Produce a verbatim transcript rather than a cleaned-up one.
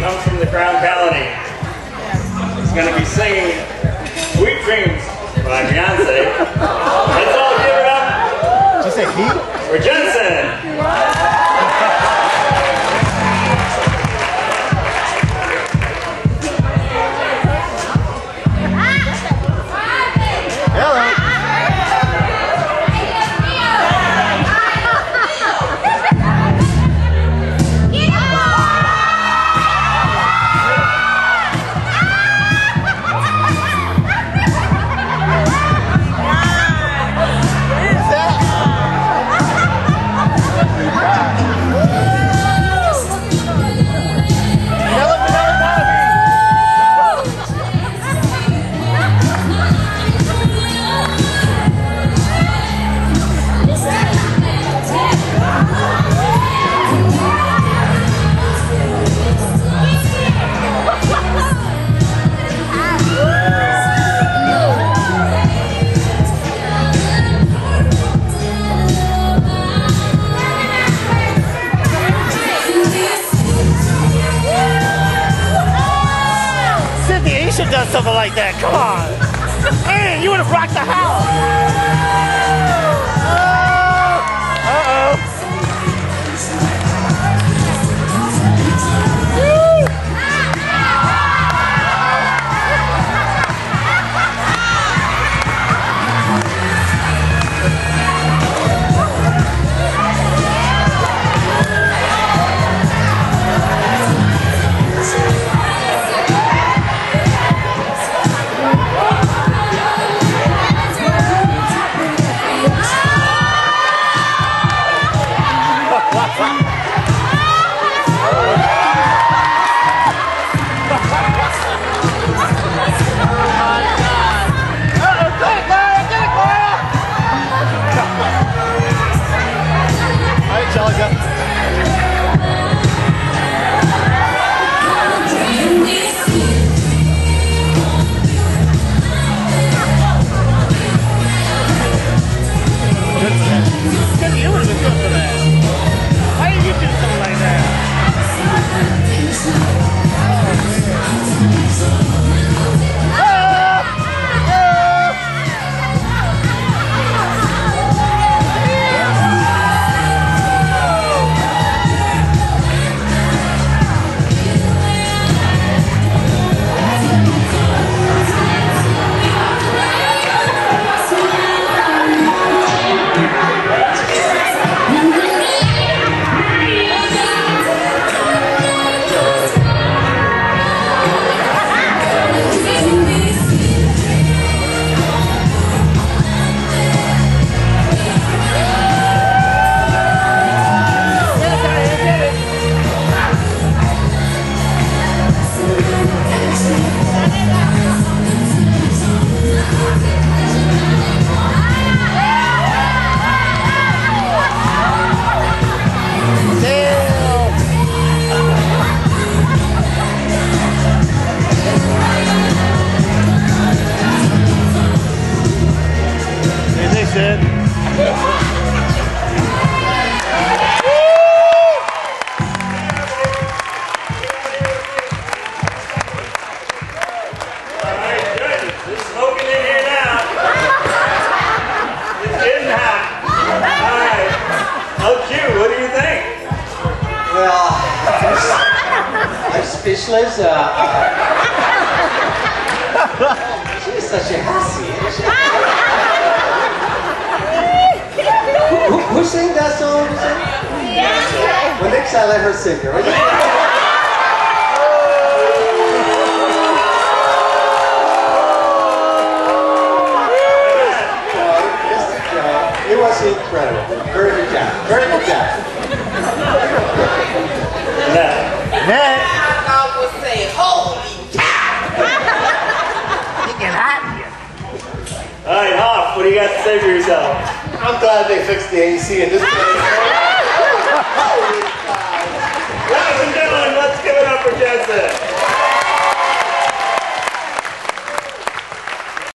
comes from the Crown Colony. He's going to be singing Sweet Dreams by Beyonce. Let's all give it up. Did you say Pete? For Jensen. Does something like that, come on! Hey, you would have rocked the house! Uh oh! Speechless. Uh, she's such a hussy, isn't she? who, who, who sang that song? Yeah. Well, next I let her sing it, right? It was incredible. Very good job. Very good job. Net. I would say, holy cow! You get hot here. All right, Hoff, what do you got to say for yourself? I'm glad they fixed the A C in this place. Holy cow. That was